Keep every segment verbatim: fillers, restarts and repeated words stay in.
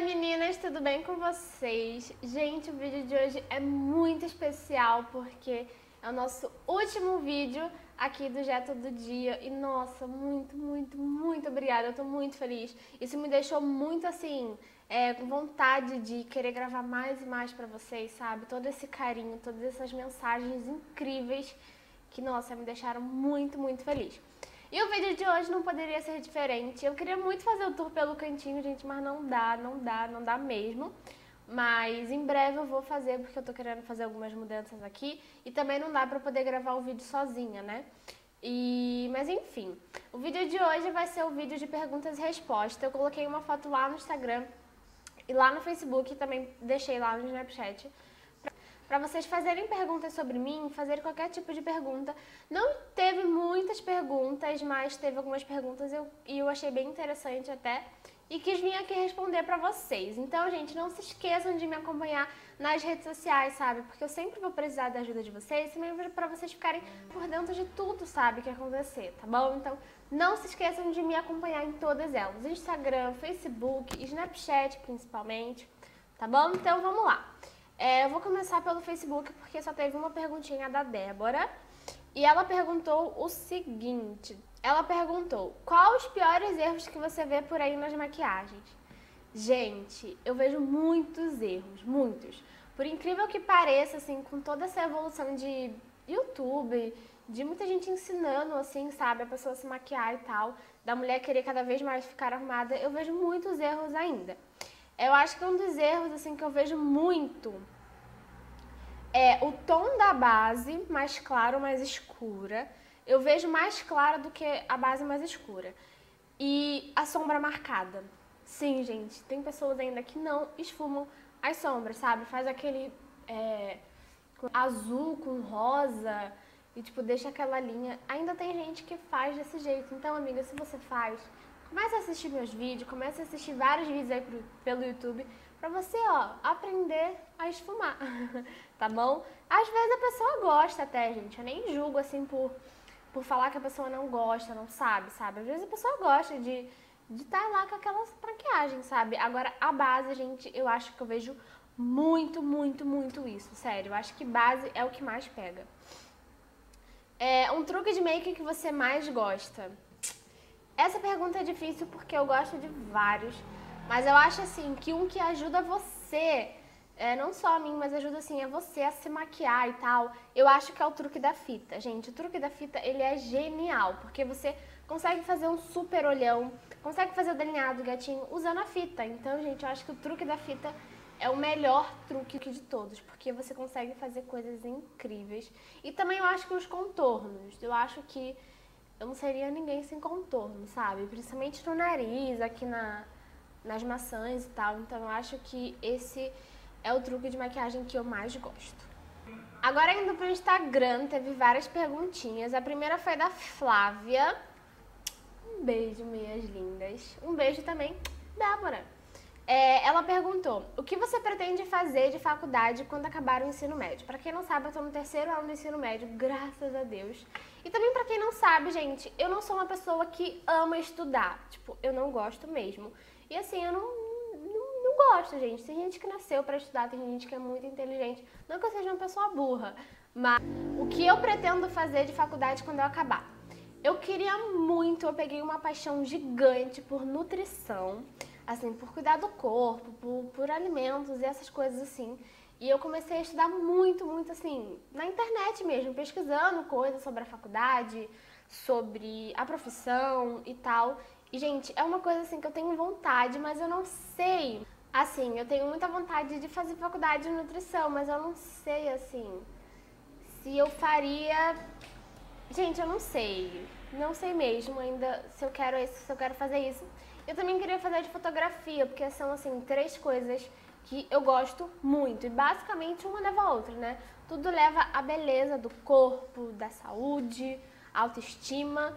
meninas, tudo bem com vocês? Gente, o vídeo de hoje é muito especial porque é o nosso último vídeo aqui do Jé Todo Dia e nossa, muito, muito, muito obrigada, eu tô muito feliz. Isso me deixou muito assim, é, com vontade de querer gravar mais e mais pra vocês, sabe? Todo esse carinho, todas essas mensagens incríveis que, nossa, me deixaram muito, muito feliz. E o vídeo de hoje não poderia ser diferente. Eu queria muito fazer o tour pelo cantinho, gente, mas não dá, não dá, não dá mesmo. Mas em breve eu vou fazer, porque eu tô querendo fazer algumas mudanças aqui. E também não dá pra poder gravar o vídeo sozinha, né? E... Mas enfim, o vídeo de hoje vai ser o vídeo de perguntas e respostas. Eu coloquei uma foto lá no Instagram e lá no Facebook, também deixei lá no Snapchat, para vocês fazerem perguntas sobre mim, fazerem qualquer tipo de pergunta. Não teve muitas perguntas, mas teve algumas perguntas eu, e eu achei bem interessante até. E quis vir aqui responder para vocês. Então, gente, não se esqueçam de me acompanhar nas redes sociais, sabe? Porque eu sempre vou precisar da ajuda de vocês, também para vocês ficarem por dentro de tudo, sabe, que acontecer, tá bom? Então, não se esqueçam de me acompanhar em todas elas. Instagram, Facebook, Snapchat principalmente, tá bom? Então, vamos lá. É, eu vou começar pelo Facebook porque só teve uma perguntinha da Débora. E ela perguntou o seguinte. Ela perguntou, qual os piores erros que você vê por aí nas maquiagens? Gente, eu vejo muitos erros, muitos. Por incrível que pareça, assim, com toda essa evolução de YouTube, de muita gente ensinando, assim, sabe, a pessoa se maquiar e tal, da mulher querer cada vez mais ficar arrumada, eu vejo muitos erros ainda. Eu acho que um dos erros, assim, que eu vejo muito é o tom da base mais claro, mais escura. Eu vejo mais clara do que a base mais escura. E a sombra marcada. Sim, gente, tem pessoas ainda que não esfumam as sombras, sabe? Faz aquele é, azul com rosa e, tipo, deixa aquela linha. Ainda tem gente que faz desse jeito. Então, amiga, se você faz, comece a assistir meus vídeos, comece a assistir vários vídeos aí pro, pelo YouTube pra você, ó, aprender a esfumar, tá bom? Às vezes a pessoa gosta até, gente, eu nem julgo, assim, por, por falar que a pessoa não gosta, não sabe, sabe? Às vezes a pessoa gosta de de estar lá com aquelas maquiagens, sabe? Agora, a base, gente, eu acho que eu vejo muito, muito, muito isso, sério. Eu acho que base é o que mais pega. É, um truque de make que você mais gosta? Essa pergunta é difícil porque eu gosto de vários, mas eu acho assim que um que ajuda você, é, não só a mim, mas ajuda assim, é você a se maquiar e tal, eu acho que é o truque da fita. Gente, o truque da fita, ele é genial, porque você consegue fazer um super olhão, consegue fazer o delineado do gatinho usando a fita. Então, gente, eu acho que o truque da fita é o melhor truque de todos, porque você consegue fazer coisas incríveis. E também eu acho que os contornos, eu acho que eu não seria ninguém sem contorno, sabe? Principalmente no nariz, aqui na, nas maçãs e tal. Então eu acho que esse é o truque de maquiagem que eu mais gosto. Agora indo pro Instagram, teve várias perguntinhas. A primeira foi da Flávia. Um beijo, minhas lindas. Um beijo também, Débora. É, ela perguntou, o que você pretende fazer de faculdade quando acabar o ensino médio? Pra quem não sabe, eu tô no terceiro ano do ensino médio, graças a Deus. E também pra quem não sabe, gente, eu não sou uma pessoa que ama estudar. Tipo, eu não gosto mesmo. E assim, eu não, não, não gosto, gente. Tem gente que nasceu pra estudar, tem gente que é muito inteligente. Não que eu seja uma pessoa burra, mas o que eu pretendo fazer de faculdade quando eu acabar? Eu queria muito, eu peguei uma paixão gigante por nutrição, assim, por cuidar do corpo, por, por alimentos e essas coisas assim. E eu comecei a estudar muito, muito assim, na internet mesmo, pesquisando coisas sobre a faculdade, sobre a profissão e tal. E, gente, é uma coisa assim que eu tenho vontade, mas eu não sei. Assim, eu tenho muita vontade de fazer faculdade de nutrição, mas eu não sei, assim, se eu faria... Gente, eu não sei, não sei mesmo ainda se eu quero isso, se eu quero fazer isso. Eu também queria fazer de fotografia, porque são, assim, três coisas que eu gosto muito. E basicamente uma leva a outra, né? Tudo leva à beleza do corpo, da saúde, autoestima.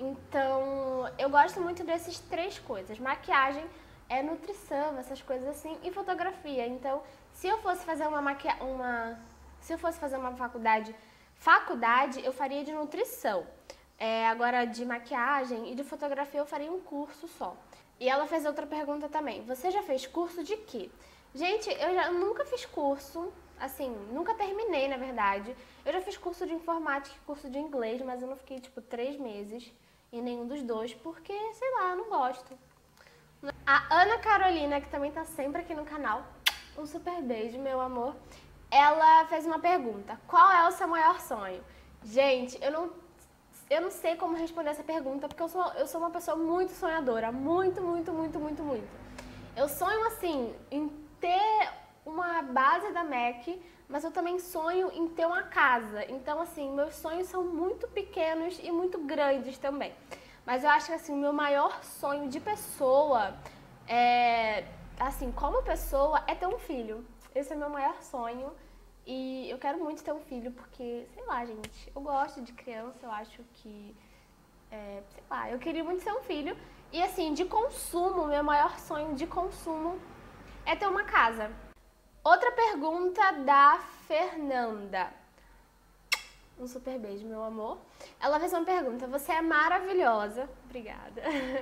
Então, eu gosto muito dessas três coisas. Maquiagem, é nutrição, essas coisas assim, e fotografia. Então, se eu fosse fazer uma maquia... uma... se eu fosse fazer uma faculdade... Faculdade, eu faria de nutrição. É, agora, de maquiagem e de fotografia, eu faria um curso só. E ela fez outra pergunta também. Você já fez curso de quê? Gente, eu já nunca fiz curso, assim, nunca terminei, na verdade. Eu já fiz curso de informática e curso de inglês, mas eu não fiquei, tipo, três meses em nenhum dos dois, porque, sei lá, eu não gosto. A Ana Carolina, que também tá sempre aqui no canal, um super beijo, meu amor. Ela fez uma pergunta. Qual é o seu maior sonho? Gente, eu não, eu não sei como responder essa pergunta, porque eu sou, eu sou uma pessoa muito sonhadora. Muito, muito, muito, muito, muito. Eu sonho, assim, em ter uma base da Mac, mas eu também sonho em ter uma casa. Então, assim, meus sonhos são muito pequenos e muito grandes também. Mas eu acho que, assim, o meu maior sonho de pessoa, é, assim, como pessoa, é ter um filho. Esse é o meu maior sonho e eu quero muito ter um filho porque, sei lá, gente, eu gosto de criança, eu acho que, é, sei lá, eu queria muito ter um filho. E, assim, de consumo, meu maior sonho de consumo é ter uma casa. Outra pergunta da Fernanda. Um super beijo, meu amor. Ela fez uma pergunta. Você é maravilhosa. Obrigada.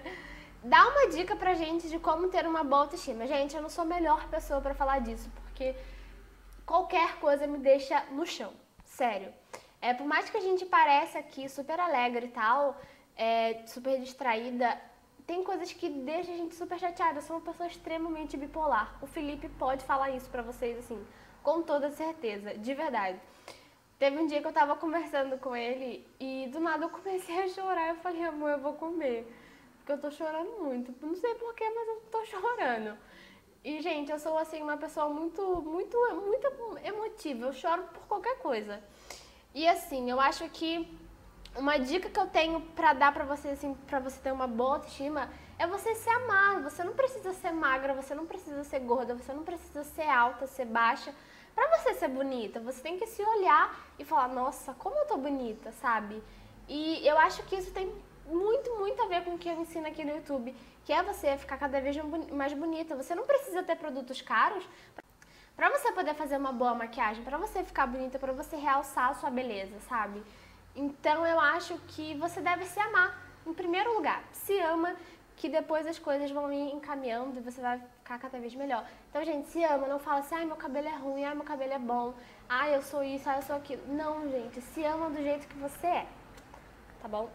Dá uma dica pra gente de como ter uma boa autoestima. Gente, eu não sou a melhor pessoa pra falar disso, porque qualquer coisa me deixa no chão. Sério. É, por mais que a gente pareça aqui super alegre e tal, é, super distraída, tem coisas que deixam a gente super chateada. Eu sou uma pessoa extremamente bipolar. O Felipe pode falar isso pra vocês, assim, com toda certeza, de verdade. Teve um dia que eu tava conversando com ele e do nada eu comecei a chorar. Eu falei, amor, eu vou comer. Porque eu tô chorando muito. Não sei porquê, mas eu tô chorando. E, gente, eu sou, assim, uma pessoa muito, muito, muito emotiva. Eu choro por qualquer coisa. E, assim, eu acho que uma dica que eu tenho pra dar pra você, assim, pra você ter uma boa autoestima, é você se amar. Você não precisa ser magra, você não precisa ser gorda, você não precisa ser alta, ser baixa. Pra você ser bonita, você tem que se olhar e falar, nossa, como eu tô bonita, sabe? E eu acho que isso tem muito, muito a ver com o que eu ensino aqui no YouTube, que é você ficar cada vez mais bonita. Você não precisa ter produtos caros pra você poder fazer uma boa maquiagem, pra você ficar bonita, pra você realçar a sua beleza, sabe? Então eu acho que você deve se amar, em primeiro lugar. Se ama, que depois as coisas vão ir encaminhando e você vai ficar cada vez melhor. Então, gente, se ama, não fala assim, ai, meu cabelo é ruim, ai, meu cabelo é bom, ai, eu sou isso, ai, eu sou aquilo. Não, gente, se ama do jeito que você é, tá bom?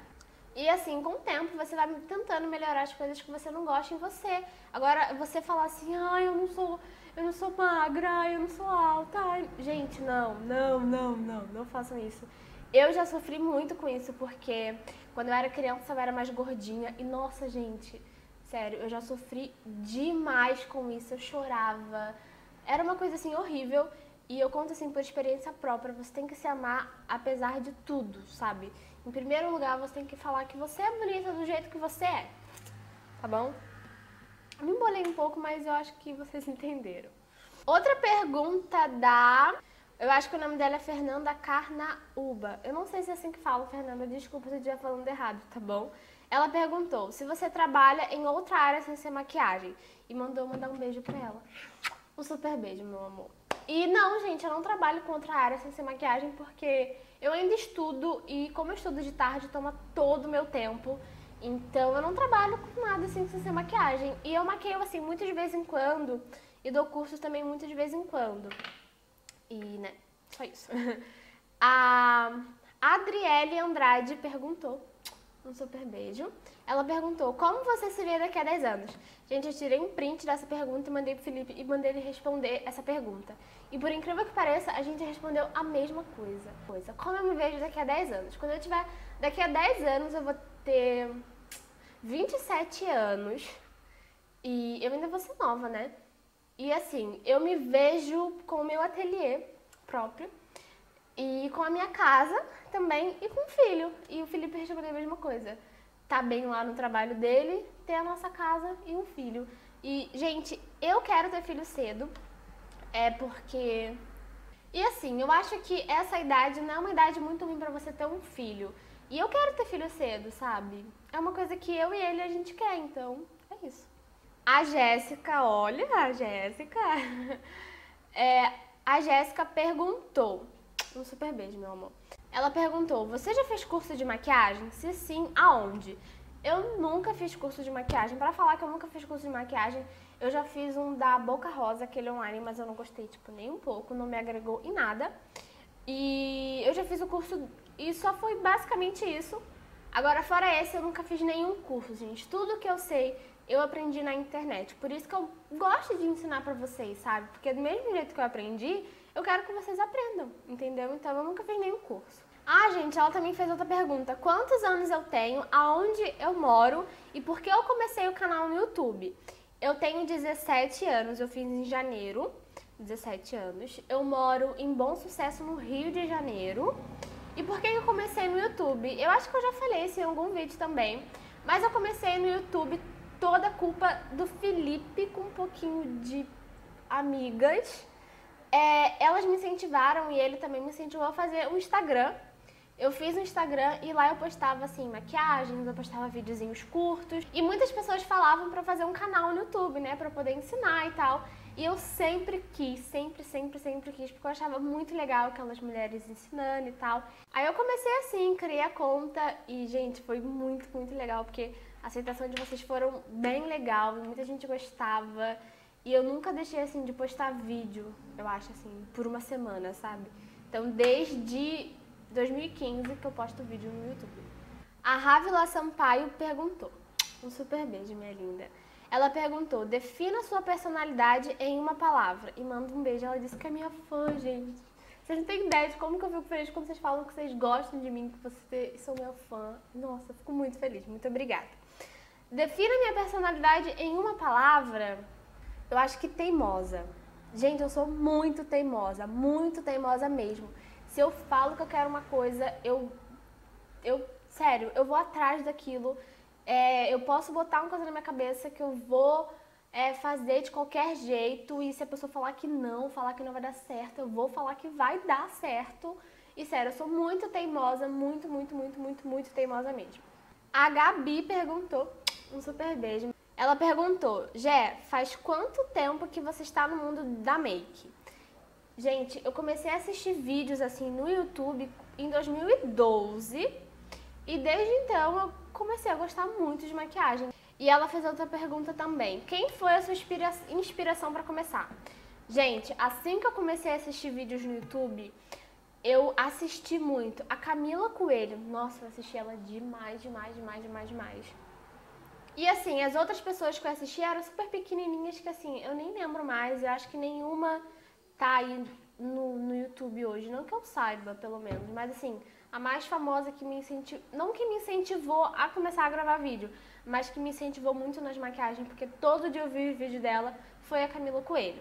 E assim, com o tempo, você vai tentando melhorar as coisas que você não gosta em você. Agora, você falar assim, ai, eu não sou, eu não sou magra, ai, eu não sou alta, ai. Gente, não, não, não, não, não façam isso. Eu já sofri muito com isso, porque quando eu era criança eu era mais gordinha e, nossa, gente, sério, eu já sofri demais com isso, eu chorava. Era uma coisa, assim, horrível e eu conto, assim, por experiência própria, você tem que se amar apesar de tudo, sabe? Em primeiro lugar, você tem que falar que você é bonita do jeito que você é, tá bom? Me embolei um pouco, mas eu acho que vocês entenderam. Outra pergunta da... Eu acho que o nome dela é Fernanda Carnaúba. Eu não sei se é assim que fala, Fernanda. Desculpa se eu estiver falando errado, tá bom? Ela perguntou se você trabalha em outra área sem ser maquiagem. E mandou mandar um beijo pra ela. Um super beijo, meu amor. E não, gente, eu não trabalho com outra área sem ser maquiagem porque eu ainda estudo e como eu estudo de tarde, toma todo o meu tempo. Então eu não trabalho com nada assim sem ser maquiagem. E eu maqueio assim muito de vez em quando e dou cursos também muito de vez em quando. E, né, só isso. A Adriele Andrade perguntou, um super beijo. Ela perguntou, como você se vê daqui a dez anos? Gente, eu tirei um print dessa pergunta e mandei pro Felipe e mandei ele responder essa pergunta. E por incrível que pareça, a gente respondeu a mesma coisa. coisa. Como eu me vejo daqui a dez anos? Quando eu tiver, daqui a dez anos eu vou ter vinte e sete anos e eu ainda vou ser nova, né? E assim, eu me vejo com o meu ateliê próprio e com a minha casa também e com o filho. E o Felipe respondeu a mesma coisa. Tá bem lá no trabalho dele, ter a nossa casa e um filho. E, gente, eu quero ter filho cedo, é porque... E assim, eu acho que essa idade não é uma idade muito ruim pra você ter um filho. E eu quero ter filho cedo, sabe? É uma coisa que eu e ele a gente quer, então é isso. A Jéssica, olha a Jéssica, é, a Jéssica perguntou, um super beijo, meu amor. Ela perguntou, você já fez curso de maquiagem? Se sim, aonde? eu nunca fiz curso de maquiagem. Pra falar que eu nunca fiz curso de maquiagem, eu já fiz um da Boca Rosa, aquele online, mas eu não gostei, tipo, nem um pouco, não me agregou em nada. E eu já fiz o curso e só foi basicamente isso. Agora, fora esse, eu nunca fiz nenhum curso, gente. Tudo que eu sei, eu aprendi na internet. Por isso que eu gosto de ensinar pra vocês, sabe? Porque do mesmo jeito que eu aprendi, eu quero que vocês aprendam, entendeu? Então, eu nunca fiz nenhum curso. Ah, gente, ela também fez outra pergunta. Quantos anos eu tenho, aonde eu moro e por que eu comecei o canal no YouTube? Eu tenho dezessete anos, eu fiz em janeiro, dezessete anos. Eu moro em Bom Sucesso, no Rio de Janeiro. E por que eu comecei no YouTube? Eu acho que eu já falei isso em algum vídeo também, mas eu comecei no YouTube toda a culpa do Felipe com um pouquinho de amigas. É, elas me incentivaram e ele também me incentivou a fazer um Instagram. Eu fiz um Instagram e lá eu postava assim maquiagens, eu postava videozinhos curtos e muitas pessoas falavam pra fazer um canal no YouTube, né, pra poder ensinar e tal. E eu sempre quis, sempre, sempre, sempre quis, porque eu achava muito legal aquelas mulheres ensinando e tal. Aí eu comecei assim, criei a conta e, gente, foi muito, muito legal, porque a aceitação de vocês foram bem legal, muita gente gostava. E eu nunca deixei, assim, de postar vídeo, eu acho, assim, por uma semana, sabe? Então, desde dois mil e quinze que eu posto vídeo no YouTube. A Ravila Sampaio perguntou, um super beijo, minha linda. Ela perguntou, defina sua personalidade em uma palavra. E manda um beijo. Ela disse que é minha fã, gente. Vocês não têm ideia de como que eu fico feliz quando vocês falam que vocês gostam de mim, que vocês são minha fã. Nossa, eu fico muito feliz. Muito obrigada. Defina minha personalidade em uma palavra. Eu acho que teimosa. Gente, eu sou muito teimosa. Muito teimosa mesmo. Se eu falo que eu quero uma coisa, eu... eu sério, eu vou atrás daquilo. É, eu posso botar uma coisa na minha cabeça que eu vou é, fazer de qualquer jeito e se a pessoa falar que não, falar que não vai dar certo, eu vou falar que vai dar certo. E sério, eu sou muito teimosa, muito, muito, muito, muito, muito teimosa mesmo. A Gabi perguntou, um super beijo. Ela perguntou, Gé, faz quanto tempo que você está no mundo da make? Gente, eu comecei a assistir vídeos assim no YouTube em dois mil e doze e desde então eu comecei a gostar muito de maquiagem. E ela fez outra pergunta também. Quem foi a sua inspira inspiração para começar? Gente, assim que eu comecei a assistir vídeos no YouTube, eu assisti muito a Camila Coelho. Nossa, eu assisti ela demais, demais, demais, demais, demais. E assim, as outras pessoas que eu assisti eram super pequenininhas que assim, eu nem lembro mais. Eu acho que nenhuma tá aí no, no YouTube hoje. Não que eu saiba, pelo menos. Mas assim... A mais famosa que me incentivou, não que me incentivou a começar a gravar vídeo, mas que me incentivou muito nas maquiagens, porque todo dia eu vi o vídeo dela, foi a Camila Coelho.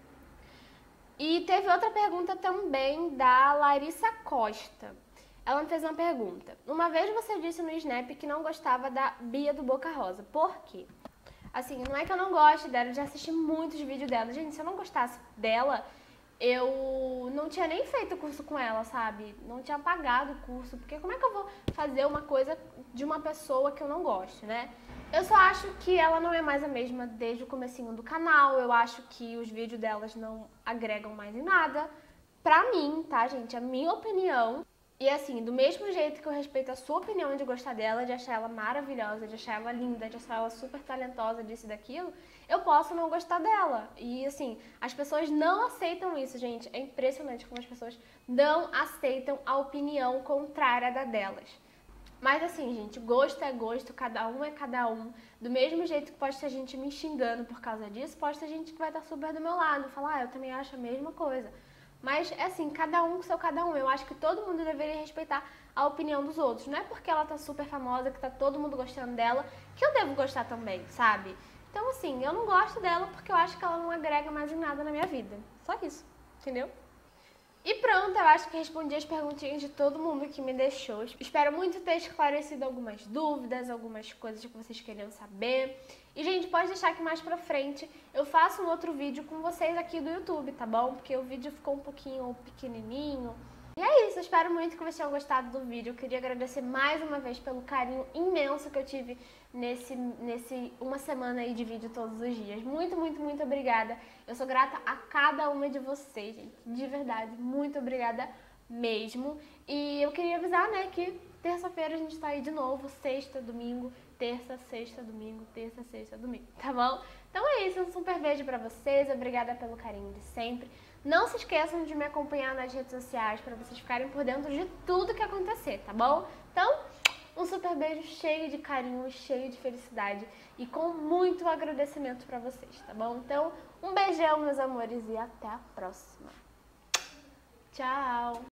E teve outra pergunta também da Larissa Costa. Ela me fez uma pergunta. Uma vez você disse no Snap que não gostava da Bia do Boca Rosa. Por quê? Assim, não é que eu não goste dela, eu já assisti muitos vídeos dela. Gente, se eu não gostasse dela... eu não tinha nem feito curso com ela, sabe? Não tinha pagado o curso, porque como é que eu vou fazer uma coisa de uma pessoa que eu não gosto, né? Eu só acho que ela não é mais a mesma desde o comecinho do canal, eu acho que os vídeos delas não agregam mais em nada. Pra mim, tá, gente? A minha opinião. E assim, do mesmo jeito que eu respeito a sua opinião de gostar dela, de achar ela maravilhosa, de achar ela linda, de achar ela super talentosa, disso e daquilo, eu posso não gostar dela. E assim, as pessoas não aceitam isso, gente. É impressionante como as pessoas não aceitam a opinião contrária da delas. Mas assim, gente, gosto é gosto, cada um é cada um. Do mesmo jeito que pode ter gente me xingando por causa disso, pode ter gente que vai estar super do meu lado, falar, ah, eu também acho a mesma coisa. Mas, é assim, cada um com seu cada um. Eu acho que todo mundo deveria respeitar a opinião dos outros. Não é porque ela tá super famosa, que tá todo mundo gostando dela, que eu devo gostar também, sabe? Então, assim, eu não gosto dela porque eu acho que ela não agrega mais em nada na minha vida. Só isso, entendeu? E pronto, eu acho que respondi as perguntinhas de todo mundo que me deixou. Espero muito ter esclarecido algumas dúvidas, algumas coisas que vocês queriam saber. E, gente, pode deixar que mais pra frente eu faço um outro vídeo com vocês aqui do YouTube, tá bom? Porque o vídeo ficou um pouquinho pequenininho. E é isso, espero muito que vocês tenham gostado do vídeo. Eu queria agradecer mais uma vez pelo carinho imenso que eu tive nesse, nesse uma semana aí de vídeo todos os dias. Muito, muito, muito obrigada. Eu sou grata a cada uma de vocês, gente. De verdade, muito obrigada mesmo. E eu queria avisar, né, que terça-feira a gente tá aí de novo, sexta, domingo, terça, sexta, domingo, terça, sexta, domingo, tá bom? Então é isso, um super beijo pra vocês, obrigada pelo carinho de sempre. Não se esqueçam de me acompanhar nas redes sociais pra vocês ficarem por dentro de tudo que acontecer, tá bom? Então, um super beijo cheio de carinho, cheio de felicidade e com muito agradecimento pra vocês, tá bom? Então, um beijão, meus amores, e até a próxima. Tchau!